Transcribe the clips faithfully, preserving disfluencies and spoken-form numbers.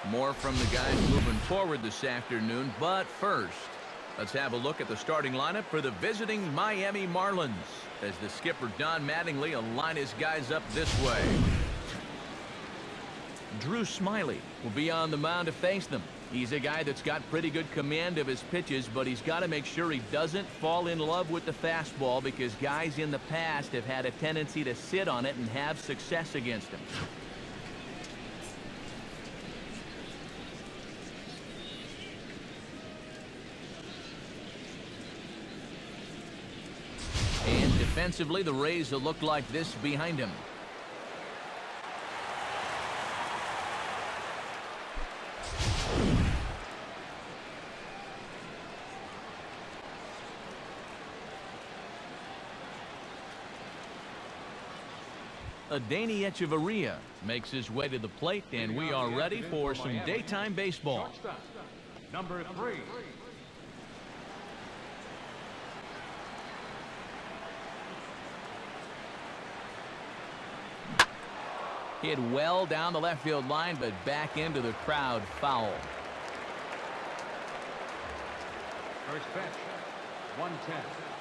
More from the guys moving forward this afternoon, but first, let's have a look at the starting lineup for the visiting Miami Marlins as the skipper Don Mattingly will line his guys up this way. Drew Smyly will be on the mound to face them. He's a guy that's got pretty good command of his pitches, but he's got to make sure he doesn't fall in love with the fastball because guys in the past have had a tendency to sit on it and have success against him. And defensively, the Rays will look like this behind him. Adeiny Echeverria makes his way to the plate, and we are ready for some daytime baseball. Number three. Hit well down the left field line, but back into the crowd, foul. First pitch, one ten.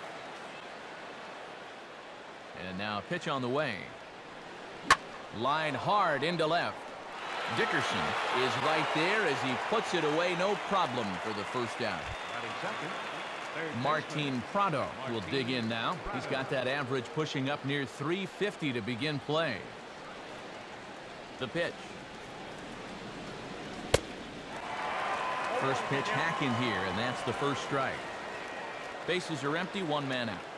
And now a pitch on the way. Line hard into left. Dickerson is right there as he puts it away, no problem for the first down. Martin Prado will dig in now. He's got that average pushing up near three fifty to begin play. The pitch. First pitch hacking here, and that's the first strike. Bases are empty, one man out.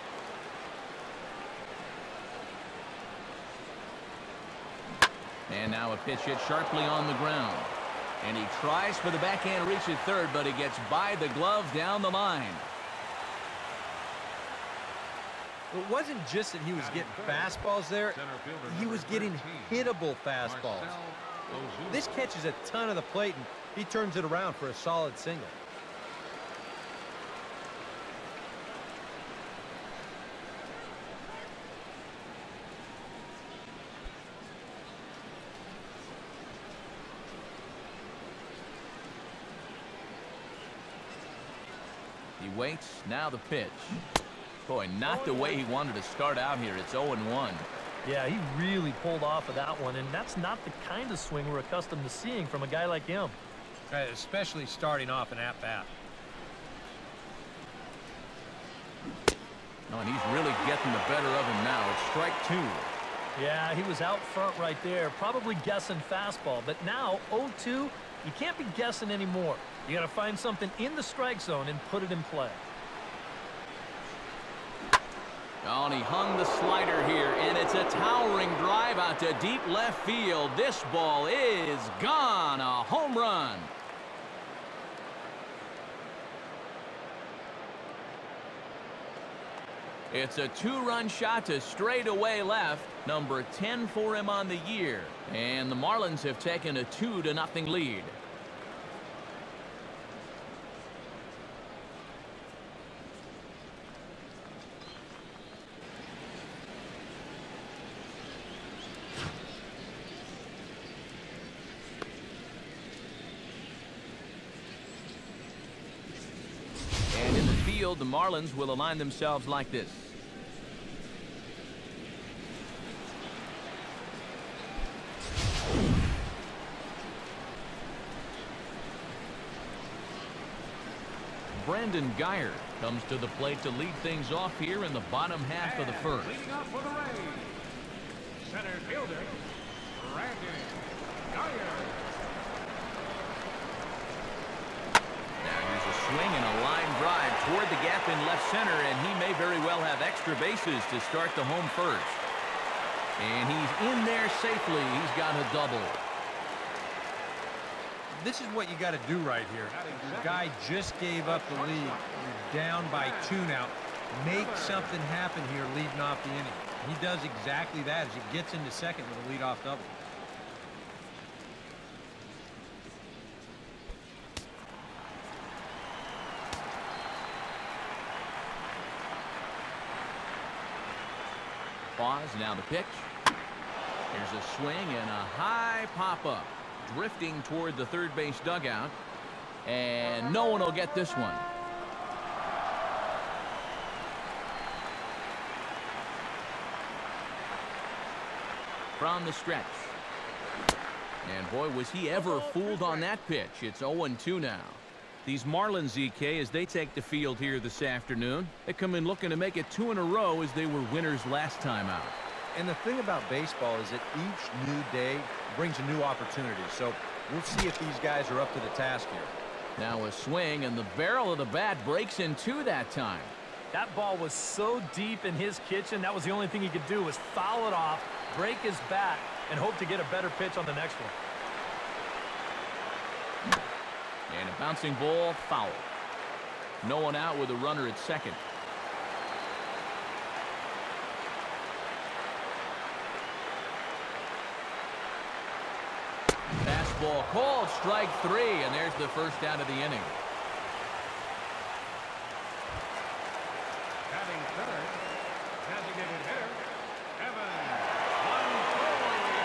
And now a pitch hit sharply on the ground. And he tries for the backhand reach at third, but he gets by the glove down the line. It wasn't just that he was getting fastballs there. He was getting hittable fastballs. This catches a ton of the plate, and he turns it around for a solid single. He waits. Now the pitch. Boy, not the way he wanted to start out here. It's oh and one. Yeah, he really pulled off of that one, and that's not the kind of swing we're accustomed to seeing from a guy like him. Especially starting off an at-bat. Oh, and he's really getting the better of him now. It's strike two. Yeah, he was out front right there, probably guessing fastball. But now, oh two, you can't be guessing anymore. You got to find something in the strike zone and put it in play. Oh, and he hung the slider here, and it's a towering drive out to deep left field. This ball is gone. A home run. It's a two-run shot to straightaway left. Number ten for him on the year. And the Marlins have taken a two to nothing lead. The Marlins will align themselves like this. Brandon Guyer comes to the plate to lead things off here in the bottom half of the first. Leading up for the Rays, center fielder, Brandon Guyer. Swing and a line drive toward the gap in left center, and he may very well have extra bases to start the home first. And he's in there safely. He's got a double. This is what you got to do right here. The guy just gave up the lead. You're down by two now. Make something happen here leading off the inning. He does exactly that as he gets into second with a leadoff double. Pause, now the pitch. Here's a swing and a high pop-up. drifting toward the third base dugout. And no one will get this one. From the stretch. And boy, was he ever fooled on that pitch. It's oh and two now. These Marlins, Z K, as they take the field here this afternoon, they come in looking to make it two in a row as they were winners last time out. And the thing about baseball is that each new day brings a new opportunity. So we'll see if these guys are up to the task here. Now a swing, and the barrel of the bat breaks in two that time. That ball was so deep in his kitchen, that was the only thing he could do was foul it off, break his bat, and hope to get a better pitch on the next one. And a bouncing ball, foul. No one out with a runner at second. Fastball called, strike three, and there's the first out of the inning. Batting third, designated hitter, Evan Longoria.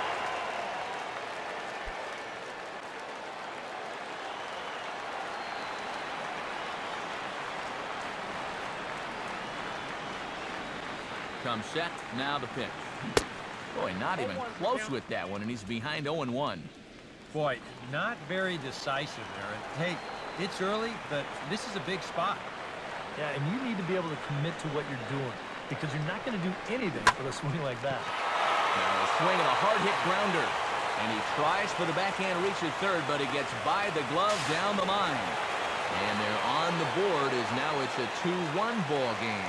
Comes set, now the pitch. Boy, not even close with that one, and he's behind oh and one. Boy, not very decisive there. And, hey, it's early, but this is a big spot. Yeah, and you need to be able to commit to what you're doing because you're not going to do anything with a swing like that. Now a swing and a hard-hit grounder. And he tries for the backhand reach at third, but he gets by the glove down the line. And they're on the board as now it's a two one ball game.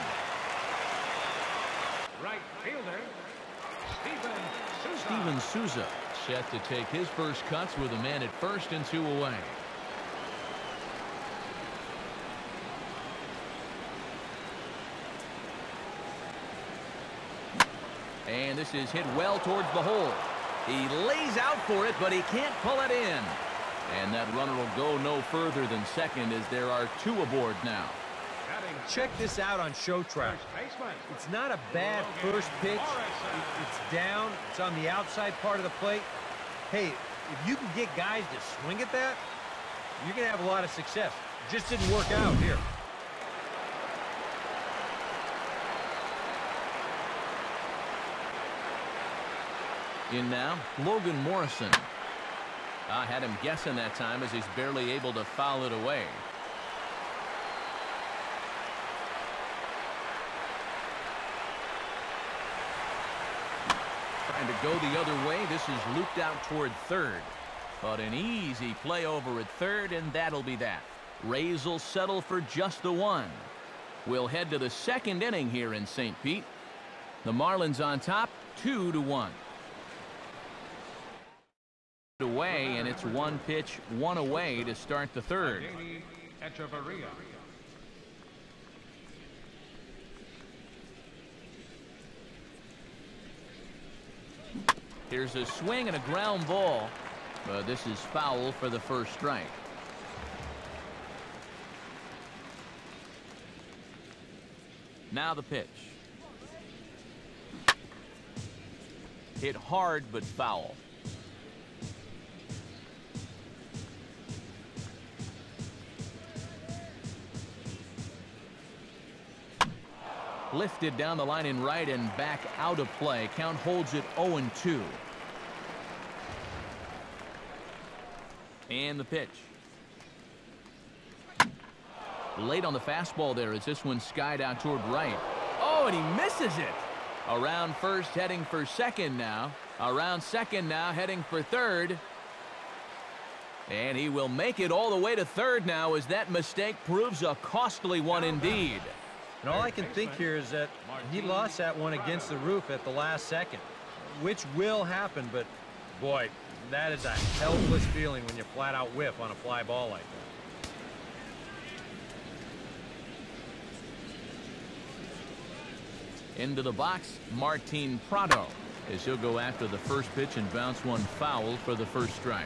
Right fielder, Steven Souza. Steven Souza set to take his first cuts with a man at first and two away. And this is hit well towards the hole. He lays out for it, but he can't pull it in. And that runner will go no further than second as there are two aboard now. Check this out on Show Track. It's not a bad first pitch. It, it's down. It's on the outside part of the plate. Hey, if you can get guys to swing at that, you're going to have a lot of success. Just didn't work out here. In now, Logan Morrison. I had him guessing that time as he's barely able to foul it away. Trying to go the other way. This is looped out toward third. But an easy play over at third, and that'll be that. Rays will settle for just the one. We'll head to the second inning here in Saint Pete. The Marlins on top, two to one. Away, and it's one pitch, one away to start the third. Here's a swing and a ground ball, but this is foul for the first strike. Now the pitch. Hit hard but foul. Lifted down the line in right and back out of play. Count holds it oh and two. And the pitch. Late on the fastball there as this one skied out toward right. Oh, and he misses it. Around first, heading for second now. Around second now, heading for third. And he will make it all the way to third now as that mistake proves a costly one indeed. And all I can think here is that he lost that one against the roof at the last second, which will happen, but boy, that is a helpless feeling when you flat out whiff on a fly ball like that. Into the box, Martin Prado, as he'll go after the first pitch and bounce one foul for the first strike.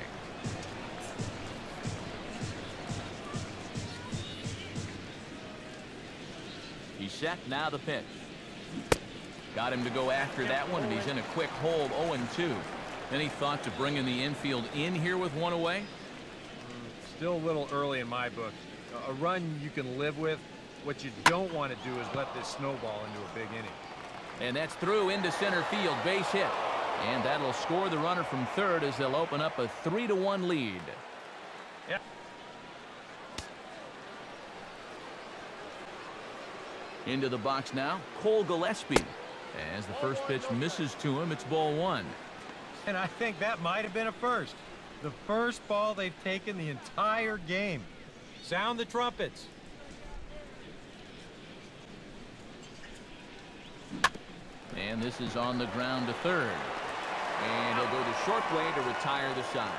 He's set, now the pitch. Got him to go after that one, and he's in a quick hold, oh and two. Any thought to bringing the infield in here with one away? Still a little early in my book. A run you can live with. What you don't want to do is let this snowball into a big inning. And that's through into center field, base hit. And that'll score the runner from third as they'll open up a three to one lead. Yeah. Into the box now, Cole Gillespie. As the first pitch misses to him, it's ball one. And I think that might have been a first. The first ball they've taken the entire game. Sound the trumpets. And this is on the ground to third. And he'll go the short way to retire the side.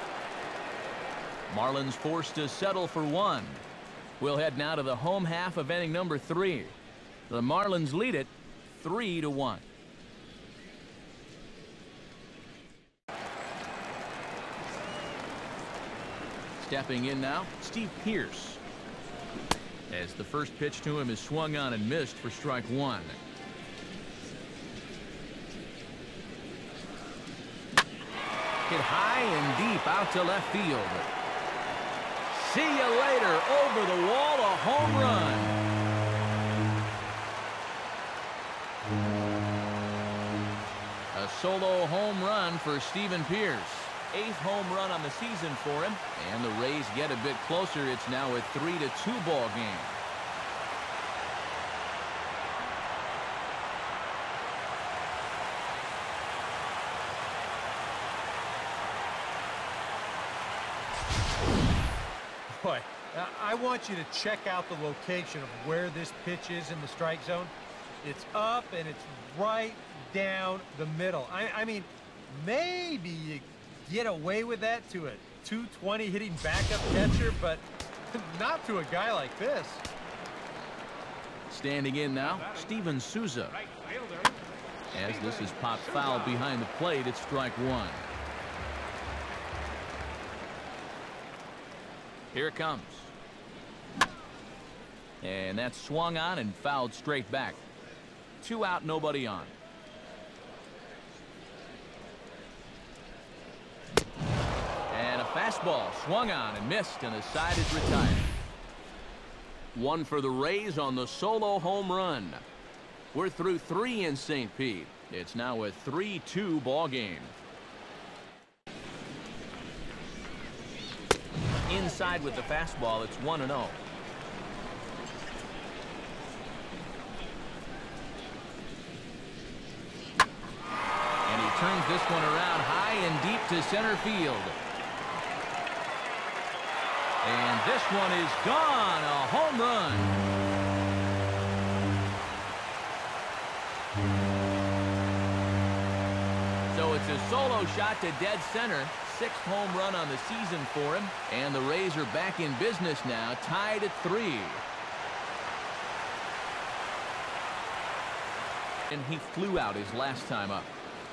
Marlins forced to settle for one. We'll head now to the home half of inning number three. The Marlins lead it three to one. Stepping in now, Steve Pearce. As the first pitch to him is swung on and missed for strike one. Hit high and deep out to left field. See you later. Over the wall, a home run. A solo home run for Steven Pearce. Eighth home run on the season for him. And the Rays get a bit closer. It's now a three to two ball game. Boy, I want you to check out the location of where this pitch is in the strike zone. It's up and it's right down the middle. I, I mean, maybe you get away with that to a two twenty hitting backup catcher, but not to a guy like this. Standing in now, Steven Souza. As this is popped foul behind the plate, it's strike one. Here it comes. And that's swung on and fouled straight back. Two out, nobody on. And a fastball swung on and missed, and the side is retired. One for the Rays on the solo home run. We're through three in Saint Pete. It's now a three two ball game. Inside with the fastball, it's one and oh. And he turns this one around high and deep to center field. And this one is gone, a home run. So it's a solo shot to dead center. Sixth home run on the season for him. And the Rays are back in business now, tied at three. And he flew out his last time up.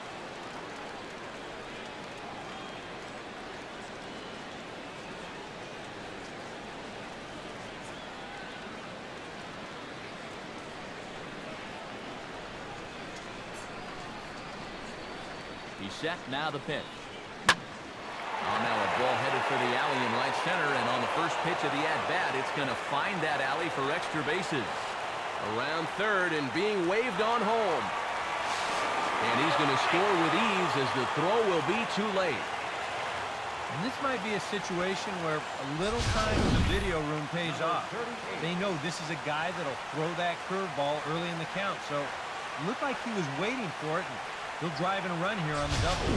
He's set, now the pitch. Oh, now a ball headed for the alley in right center, and on the first pitch of the at-bat, it's going to find that alley for extra bases. Around third and being waved on home. And he's going to score with ease as the throw will be too late. And this might be a situation where a little time in the video room pays off. They know this is a guy that'll throw that curveball early in the count, so it looked like he was waiting for it, and he'll drive in a run here on the double.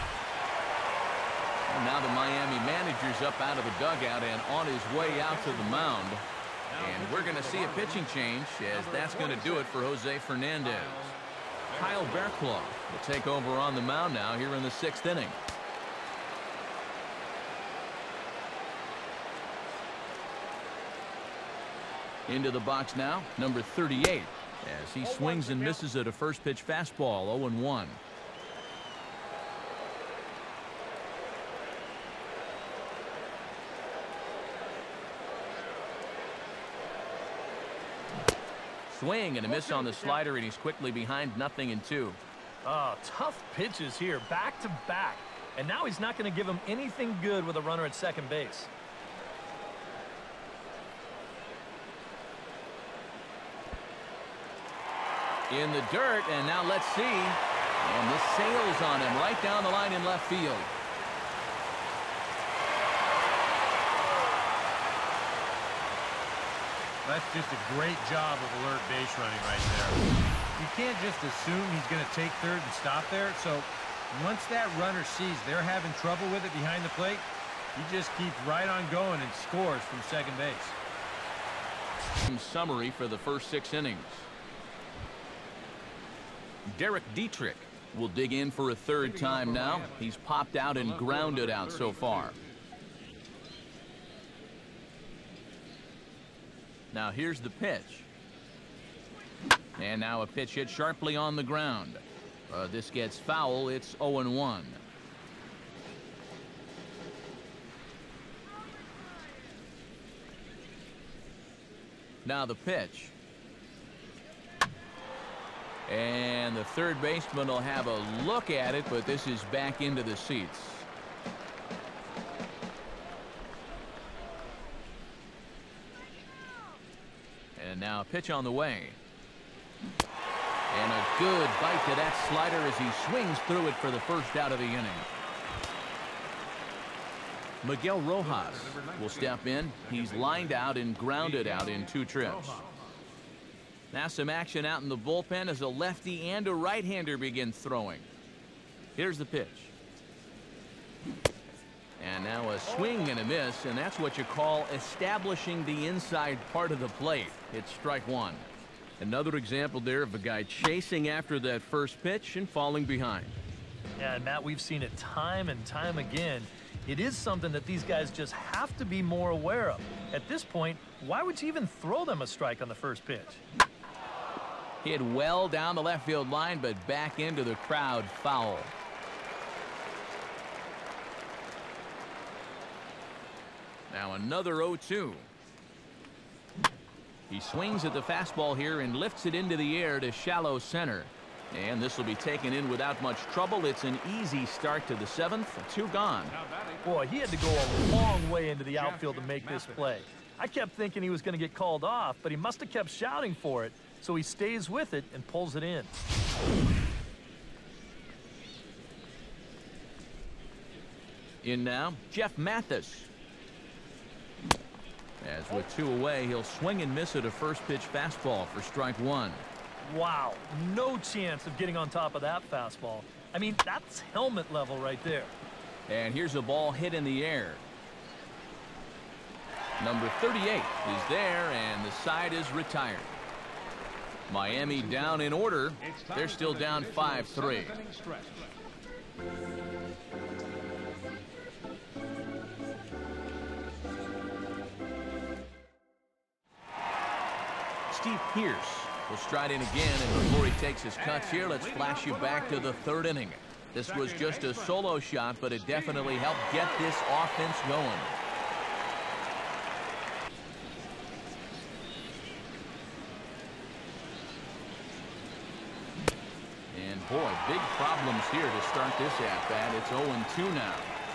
And now the Miami manager's up out of the dugout and on his way out to the mound. And we're going to see a pitching change, as that's going to do it for Jose Fernandez. Kyle Barraclough will take over on the mound now here in the sixth inning. Into the box now, number thirty-eight, as he swings and misses at a first pitch fastball, oh and one. Swing and a miss on the slider, and he's quickly behind nothing and two. Oh, tough pitches here, back to back. And now he's not going to give him anything good with a runner at second base. In the dirt, and now let's see. And this sails on him right down the line in left field. That's just a great job of alert base running right there. You can't just assume he's going to take third and stop there. So once that runner sees they're having trouble with it behind the plate, he just keeps right on going and scores from second base. Some summary for the first six innings. Derek Dietrich will dig in for a third time now. He's popped out and grounded out so far. Now here's the pitch. And now a pitch hit sharply on the ground. Uh, this gets foul. It's oh and one. Now the pitch. And the third baseman will have a look at it, but this is back into the seats. And now a pitch on the way. And a good bite to that slider as he swings through it for the first out of the inning. Miguel Rojas will step in. He's lined out and grounded out in two trips. Now some action out in the bullpen as a lefty and a right-hander begin throwing. Here's the pitch. And now a swing and a miss, and that's what you call establishing the inside part of the plate. It's strike one. Another example there of a guy chasing after that first pitch and falling behind. Yeah, and Matt, we've seen it time and time again. It is something that these guys just have to be more aware of. At this point, why would you even throw them a strike on the first pitch? Hit well down the left field line, but back into the crowd, foul. Now another oh two. He swings at the fastball here and lifts it into the air to shallow center. And this will be taken in without much trouble. It's an easy start to the seventh. Two gone. Boy, he had to go a long way into the outfield to make this play. I kept thinking he was going to get called off, but he must have kept shouting for it. So he stays with it and pulls it in. In now, Jeff Mathis. As with two away, he'll swing and miss at a first pitch fastball for strike one. Wow, no chance of getting on top of that fastball. I mean, that's helmet level right there. And here's a ball hit in the air. Number thirty-eight is there, and the side is retired. Miami down in order. They're still down five three. Steve Pearce will stride in again, and before he takes his cuts here, let's flash you back to the third inning. This was just a solo shot, but it definitely helped get this offense going. And boy, big problems here to start this at-bat. It's oh and two now.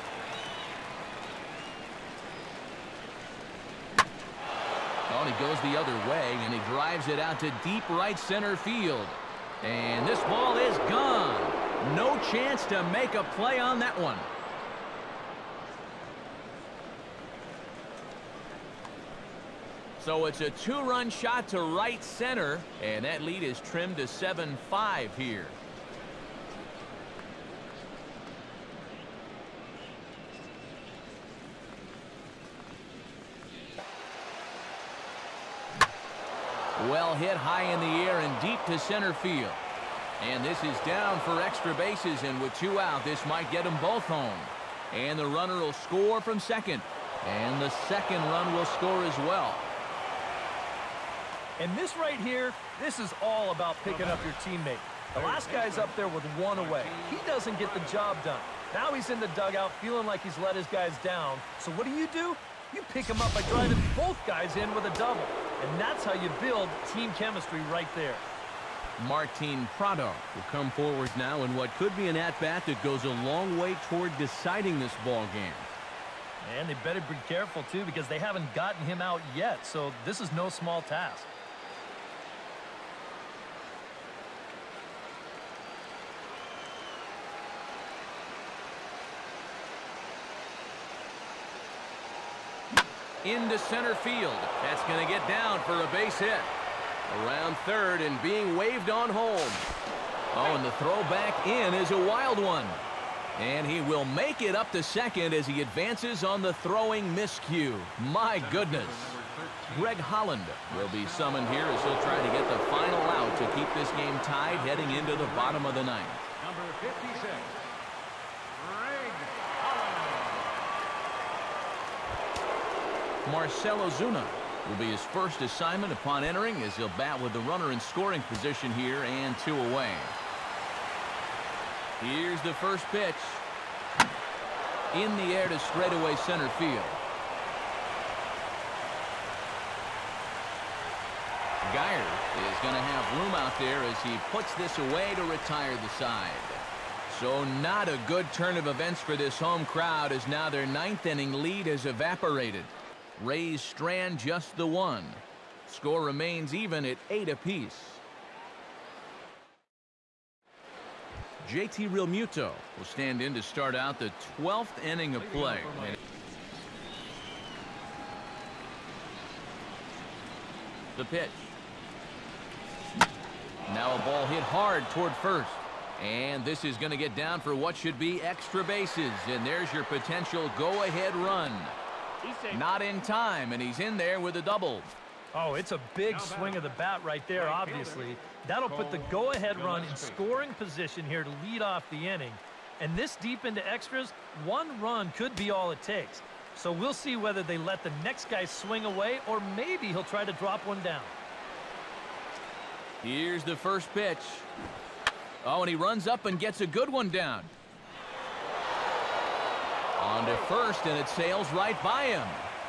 Oh, and he goes the other way, and he drives it out to deep right center field. And this ball is gone. No chance to make a play on that one. So it's a two-run shot to right center, and that lead is trimmed to seven five here. Well hit high in the air and deep to center field. And this is down for extra bases, and with two out, this might get them both home. And the runner will score from second. And the second run will score as well. And this right here, this is all about picking up your teammate. The last guy's up there with one away. He doesn't get the job done. Now he's in the dugout feeling like he's let his guys down. So what do you do? You pick him up by driving both guys in with a double. And that's how you build team chemistry right there. Martin Prado will come forward now in what could be an at-bat that goes a long way toward deciding this ball game. And they better be careful, too, because they haven't gotten him out yet, so this is no small task. Into center field. That's going to get down for a base hit. Around third and being waved on home. Oh, and the throw back in is a wild one. And he will make it up to second as he advances on the throwing miscue. My goodness. Greg Holland will be summoned here as he'll try to get the final out to keep this game tied heading into the bottom of the ninth. Number fifty-six, Greg Holland. Marcell Ozuna will be his first assignment upon entering as he'll bat with the runner in scoring position here and two away. Here's the first pitch. In the air to straightaway center field. Geyer is going to have room out there as he puts this away to retire the side. So not a good turn of events for this home crowd as now their ninth inning lead has evaporated. Rays strand just the one. Score remains even at eight apiece. J T Realmuto will stand in to start out the twelfth inning of play. The pitch. Now a ball hit hard toward first. And this is going to get down for what should be extra bases. And there's your potential go-ahead run. Not in time, and he's in there with a double. Oh, it's a big swing of the bat right there, obviously. That'll put the go-ahead run in scoring position here to lead off the inning. And this deep into extras, one run could be all it takes. So we'll see whether they let the next guy swing away or maybe he'll try to drop one down. Here's the first pitch. Oh, and he runs up and gets a good one down. On to first, and it sails right by him.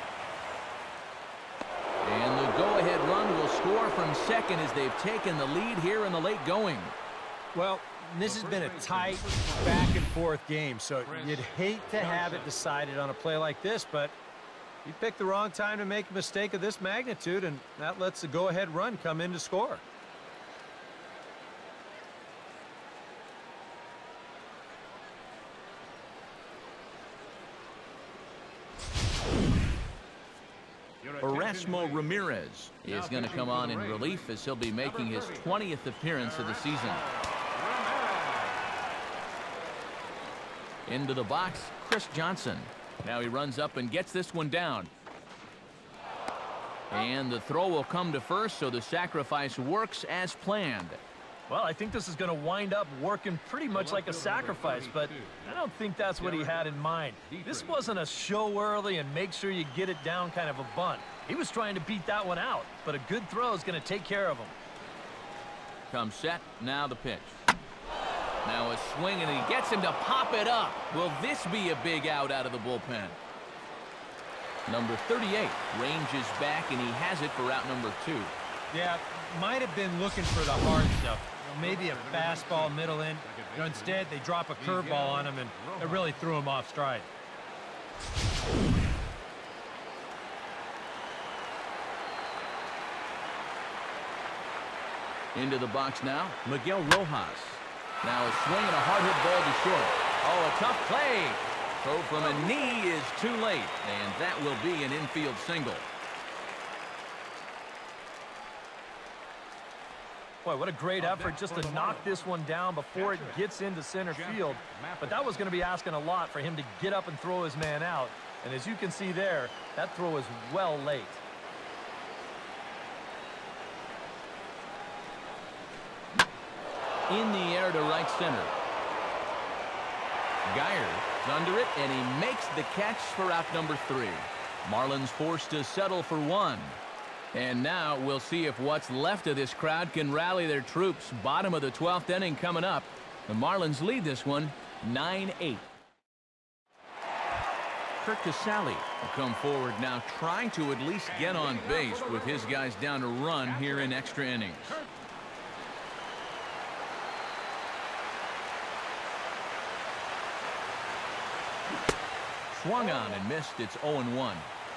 And the go-ahead run will score from second as they've taken the lead here in the late going. Well, this has been a tight back-and-forth game, so you'd hate to have it decided on a play like this, but you picked the wrong time to make a mistake of this magnitude, and that lets the go-ahead run come in to score. Erasmo Ramirez is going to come on in relief as he'll be making his twentieth appearance of the season. Into the box, Chris Johnson. Now he runs up and gets this one down. And the throw will come to first, so the sacrifice works as planned. Well, I think this is going to wind up working pretty much like a sacrifice, but I don't think that's what he had in mind. This wasn't a show early and make sure you get it down kind of a bunt. He was trying to beat that one out, but a good throw is going to take care of him. Comes set, now the pitch. Now a swing, and he gets him to pop it up. Will this be a big out out of the bullpen? Number thirty-eight ranges back, and he has it for out number two. Yeah, might have been looking for the hard stuff. Maybe a fastball middle in. Instead, they drop a curveball on him, and it really threw him off stride. Into the box now, Miguel Rojas. Now a swing and a hard hit ball to short. Oh, a tough play. Throw from a knee is too late, and that will be an infield single. Boy, what a great effort just to knock this one down before it gets into center field. But that was going to be asking a lot for him to get up and throw his man out. And as you can see there, that throw is well late. In the air to right center. Geyer is under it, and he makes the catch for out number three. Marlins forced to settle for one. And now we'll see if what's left of this crowd can rally their troops. Bottom of the twelfth inning coming up. The Marlins lead this one nine eight. Curt Casali will come forward now, trying to at least get on base with his guys down to run here in extra innings. Swung on and missed. It's oh and one.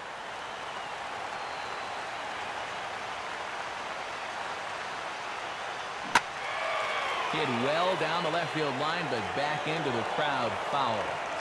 Hit well down the left field line, but back into the crowd. Foul.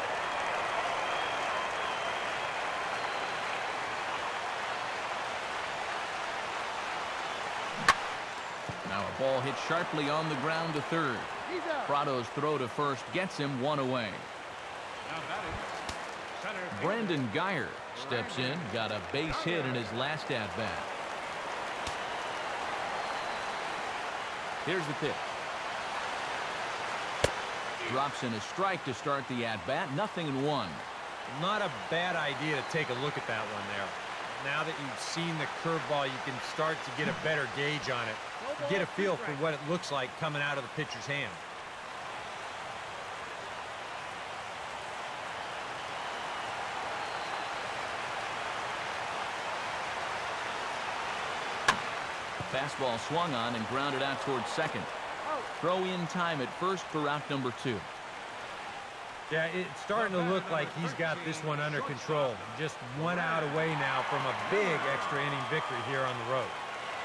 Now a ball hit sharply on the ground to third. Prado's throw to first gets him one away. Now batting, center fielder. Brendan Geyer steps in, got a base hit in his last at-bat. Here's the pitch. Drops in a strike to start the at-bat. Nothing in one. Not a bad idea to take a look at that one there. Now that you've seen the curveball, you can start to get a better gauge on it. Get a feel for what it looks like coming out of the pitcher's hand. Fastball swung on and grounded out towards second. Throw in time at first for out number two. Yeah, it's starting to look like he's got this one under control. Just one out away now from a big extra inning victory here on the road.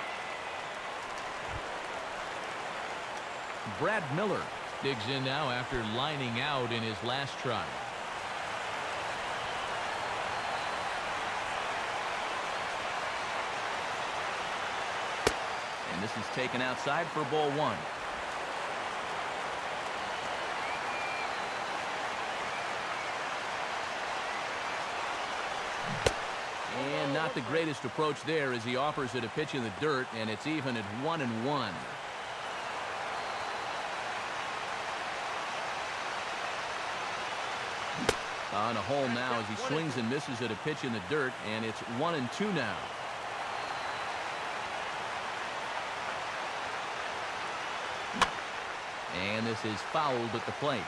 Brad Miller digs in now after lining out in his last try. And this is taken outside for ball one. And not the greatest approach there as he offers it a pitch in the dirt, and it's even at one and one. On a hole now as he swings and misses at a pitch in the dirt, and it's one and two now. And this is fouled at the plate.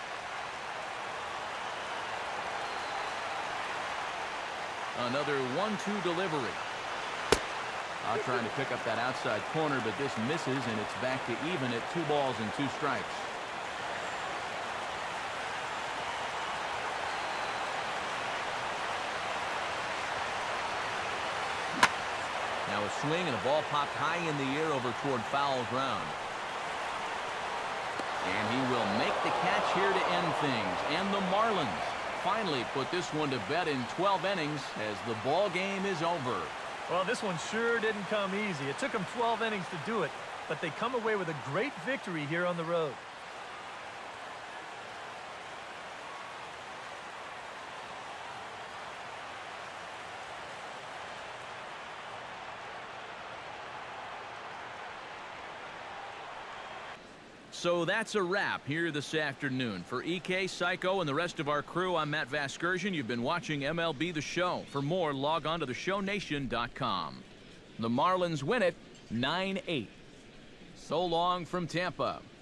Another one two delivery. Uh, trying to pick up that outside corner, but this misses, and it's back to even at two balls and two strikes. Now a swing and a ball popped high in the air over toward foul ground. And he will make the catch here to end things. And the Marlins finally put this one to bed in twelve innings as the ball game is over. Well, this one sure didn't come easy. It took them twelve innings to do it, but they come away with a great victory here on the road. So that's a wrap here this afternoon. For E K, Psycho, and the rest of our crew, I'm Matt Vasgersian. You've been watching M L B The Show. For more, log on to the show nation dot com. The Marlins win it nine eight. So long from Tampa.